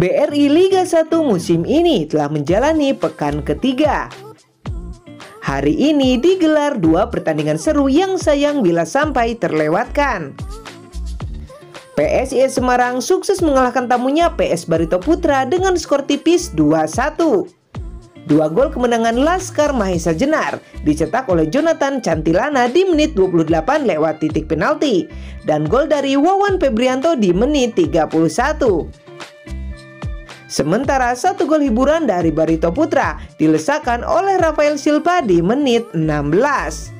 BRI Liga 1 musim ini telah menjalani pekan ketiga. Hari ini digelar 2 pertandingan seru yang sayang bila sampai terlewatkan. PSIS Semarang sukses mengalahkan tamunya PS Barito Putra dengan skor tipis 2-1. 2 gol kemenangan Laskar Mahesa Jenar dicetak oleh Jonathan Cantilana di menit 28 lewat titik penalti dan gol dari Wawan Febrianto di menit 31. Sementara 1 gol hiburan dari Barito Putra dilesakan oleh Rafael Silva di menit 16.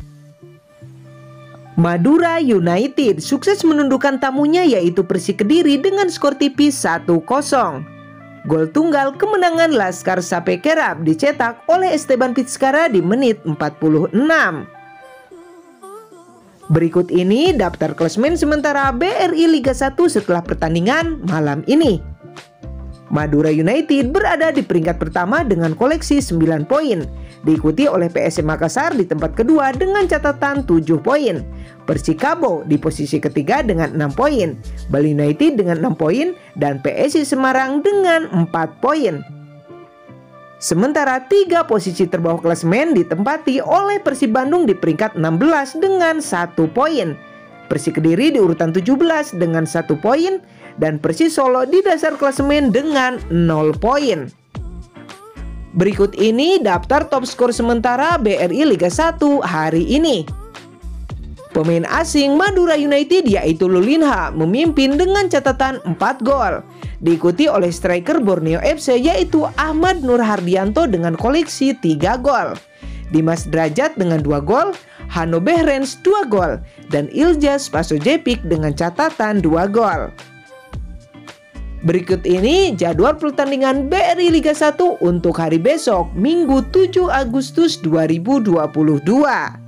Madura United sukses menundukkan tamunya yaitu Persik Kediri dengan skor tipis 1-0. Gol tunggal kemenangan Laskar Sape Kerap dicetak oleh Esteban Pizcara di menit 46. Berikut ini daftar klasemen sementara BRI Liga 1 setelah pertandingan malam ini. Madura United berada di peringkat pertama dengan koleksi 9 poin, diikuti oleh PSM Makassar di tempat kedua dengan catatan 7 poin. Persikabo di posisi ketiga dengan 6 poin, Bali United dengan 6 poin, dan PSIS Semarang dengan 4 poin. Sementara 3 posisi terbawah klasemen ditempati oleh Persib Bandung di peringkat 16 dengan 1 poin. Persik Kediri di urutan 17 dengan 1 poin, dan Persis Solo di dasar klasemen dengan 0 poin. Berikut ini daftar top skor sementara BRI Liga 1 hari ini. Pemain asing Madura United yaitu Lulinha memimpin dengan catatan 4 gol. Diikuti oleh striker Borneo FC yaitu Ahmad Nur Hardianto dengan koleksi 3 gol. Dimas Derajat dengan 2 gol, Hano Behrens 2 gol, dan Iljaz Pasojepik dengan catatan 2 gol. Berikut ini jadwal pertandingan BRI Liga 1 untuk hari besok, Minggu 7 Agustus 2022.